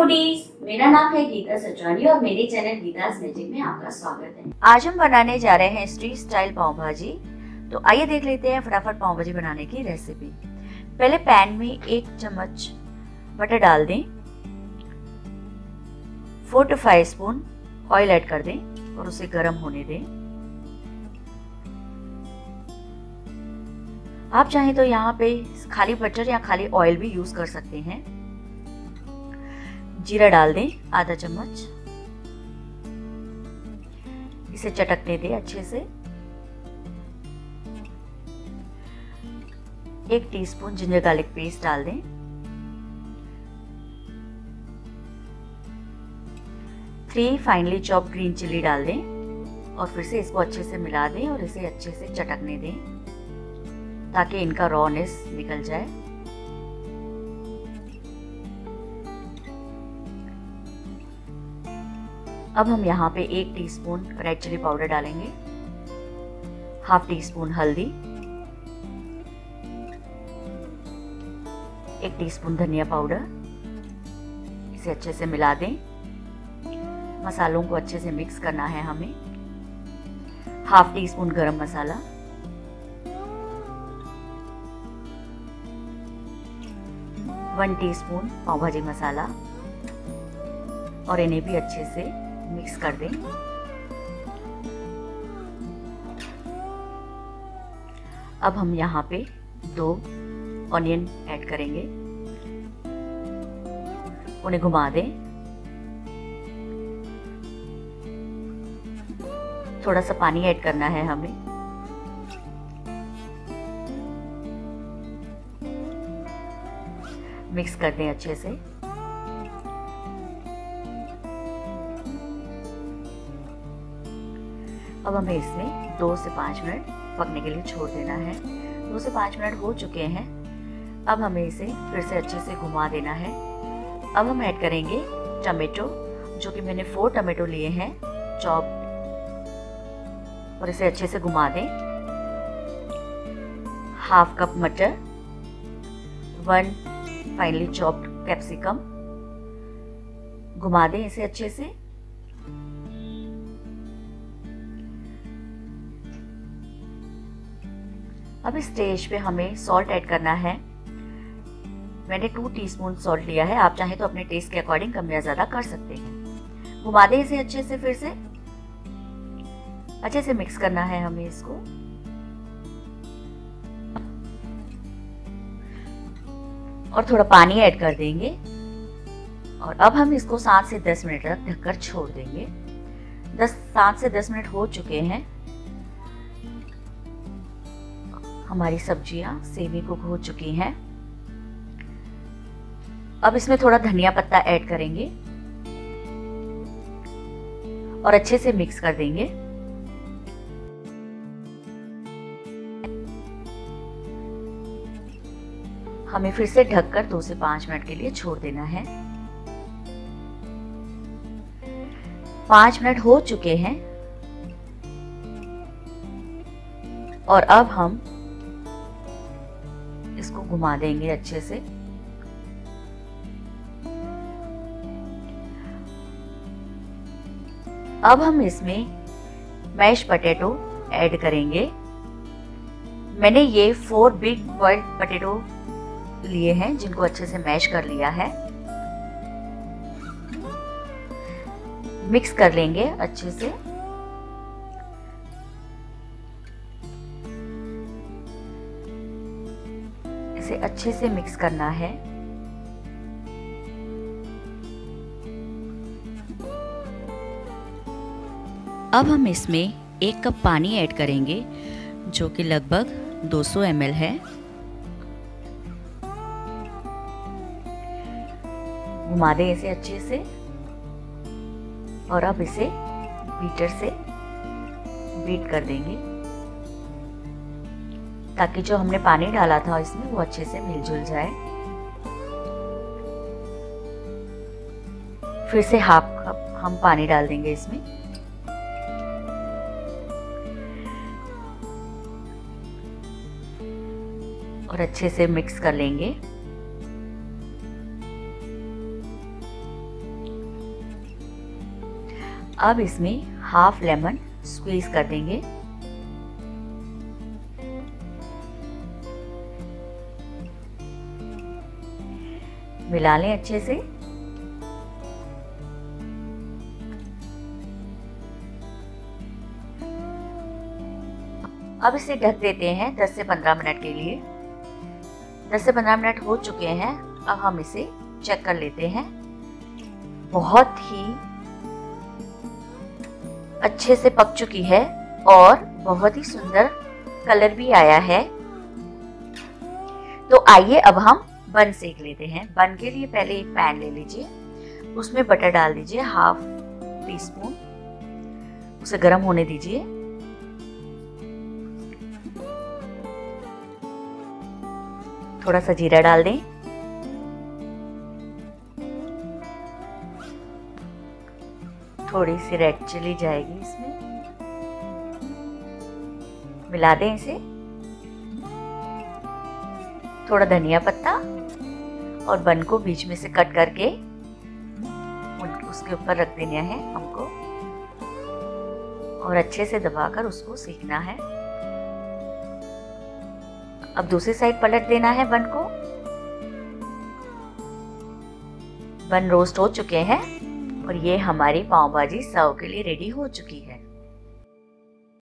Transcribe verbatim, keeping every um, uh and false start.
Foodies, मेरा नाम है गीता सचवानी और मेरे चैनल गीता's मैजिक में आपका स्वागत है। आज हम बनाने जा रहे हैं स्ट्रीट स्टाइल पाव भाजी। तो आइए देख लेते हैं फटाफट पाव भाजी बनाने की रेसिपी। पहले पैन में एक चम्मच बटर डाल दें, four to five spoon oil add कर दें और उसे गर्म होने दें। आप चाहें तो यहाँ पे खाली बटर या खाली ऑयल भी यूज कर सकते हैं। जीरा डाल दें आधा चम्मच, इसे चटकने दें अच्छे से। एक टीस्पून जिंजर गार्लिक पेस्ट डाल दें। Three finely chopped green chilli डाल दें और फिर से इसको अच्छे से मिला दें और इसे अच्छे से चटकने दें ताकि इनका रॉनेस निकल जाए। अब हम यहाँ पे एक टीस्पून रेड चिली पाउडर डालेंगे, हाफ टी स्पून हल्दी, एक टीस्पून धनिया पाउडर। इसे अच्छे से मिला दें। मसालों को अच्छे से मिक्स करना है हमें। हाफ टी स्पून गरम मसाला, वन टीस्पून पाव भाजी मसाला और इन्हें भी अच्छे से मिक्स कर दें। अब हम यहाँ पे दो ऑनियन ऐड करेंगे, उन्हें घुमा दें। थोड़ा सा पानी ऐड करना है हमें। मिक्स कर दें अच्छे से। अब हमें इसमें दो से पाँच मिनट पकने के लिए छोड़ देना है। दो से पाँच मिनट हो चुके हैं। अब हमें इसे फिर से अच्छे से घुमा देना है। अब हम ऐड करेंगे टमाटो, जो कि मैंने फोर टमाटो लिए हैं चॉप, और इसे अच्छे से घुमा दें। हाफ कप मटर, वन फाइनली चॉप्ड कैप्सिकम, घुमा दें इसे अच्छे से। अब इस स्टेज पे हमें सॉल्ट ऐड करना है। मैंने टू टीस्पून सॉल्ट लिया है, आप चाहें तो अपने टेस्ट के अकॉर्डिंग कम या ज्यादा कर सकते हैं। घुमा दें इसे अच्छे से, फिर से अच्छे से मिक्स करना है हमें इसको। और थोड़ा पानी ऐड कर देंगे और अब हम इसको सात से दस मिनट तक ढककर छोड़ देंगे। दस सात से दस मिनट हो चुके हैं। हमारी सब्जियां सेमी कुक हो चुकी हैं। अब इसमें थोड़ा धनिया पत्ता ऐड करेंगे और अच्छे से मिक्स कर देंगे। हमें फिर से ढककर दो से पांच मिनट के लिए छोड़ देना है। पांच मिनट हो चुके हैं और अब हम इसको घुमा देंगे अच्छे से। अब हम इसमें मैश पोटैटो ऐड करेंगे। मैंने ये फोर बिग बॉइल्ड पोटैटो लिए हैं जिनको अच्छे से मैश कर लिया है। मिक्स कर लेंगे अच्छे से। इसे अच्छे से मिक्स करना है। अब हम इसमें एक कप पानी ऐड करेंगे जो कि लगभग दो सौ एम एल है। घुमा दें इसे अच्छे से और अब इसे बीटर से बीट कर देंगे ताकि जो हमने पानी डाला था इसमें वो अच्छे से मिलजुल जाए। फिर से हाफ कप हम पानी डाल देंगे इसमें। और अच्छे से मिक्स कर लेंगे। अब इसमें हाफ लेमन स्क्वीज कर देंगे। मिला लें अच्छे से। अब इसे ढक देते हैं दस से पंद्रह मिनट के लिए। दस से पंद्रह मिनट हो चुके हैं। अब हम इसे चेक कर लेते हैं। बहुत ही अच्छे से पक चुकी है और बहुत ही सुंदर कलर भी आया है। तो आइए अब हम बन सेक लेते हैं। बन के लिए पहले एक पैन ले लीजिए, उसमें बटर डाल दीजिए हाफ टी स्पून, उसे गर्म होने दीजिए। थोड़ा सा जीरा डाल दें, थोड़ी सी रेड चिली जाएगी इसमें, मिला दें इसे। थोड़ा धनिया पत्ता और बन को बीच में से कट करके उसके ऊपर रख देना है हमको और अच्छे से दबाकर उसको सेकना है। अब दूसरी साइड पलट देना है बन को। बन रोस्ट हो चुके हैं और ये हमारी पाव भाजी सर्व के लिए रेडी हो चुकी है।